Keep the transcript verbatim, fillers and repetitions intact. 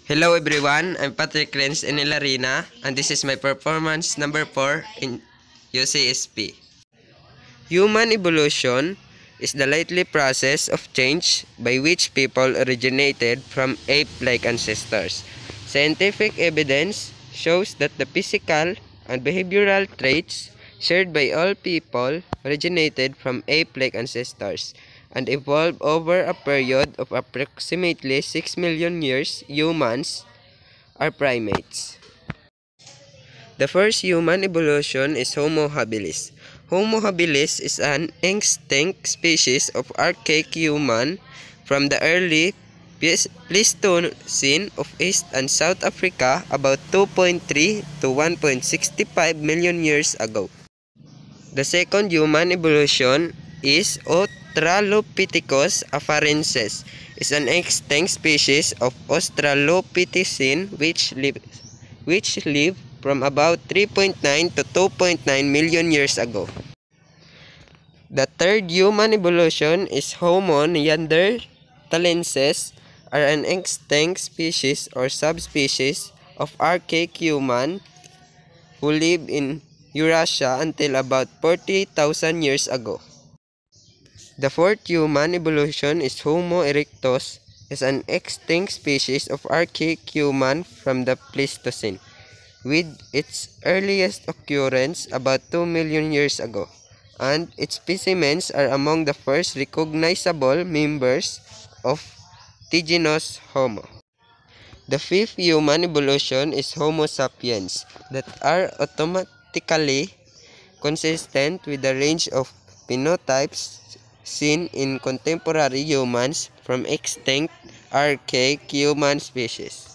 Hello everyone, I'm Patrick Renz Enilarina and this is my performance number four in U C S P. Human evolution is the likely process of change by which people originated from ape-like ancestors. Scientific evidence shows that the physical and behavioral traits shared by all people originated from ape-like ancestors and evolved over a period of approximately six million years. Humans are primates. The first human evolution is Homo habilis. Homo habilis is an extinct species of archaic human from the early Pleistocene of East and South Africa about two point three to one point six five million years ago. The second human evolution is Australopithecus afarensis. Is an extinct species of Australopithecine which live, which lived from about three point nine to two point nine million years ago. The third human evolution is Homo neanderthalensis, are an extinct species or subspecies of archaic human who lived in Eurasia until about forty thousand years ago. The fourth human evolution is Homo erectus, is an extinct species of archaic human from the Pleistocene, with its earliest occurrence about two million years ago, and its specimens are among the first recognizable members of the genus Homo. The fifth human evolution is Homo sapiens, that are automatically consistent with the range of phenotypes seen in contemporary humans from extinct archaic human species.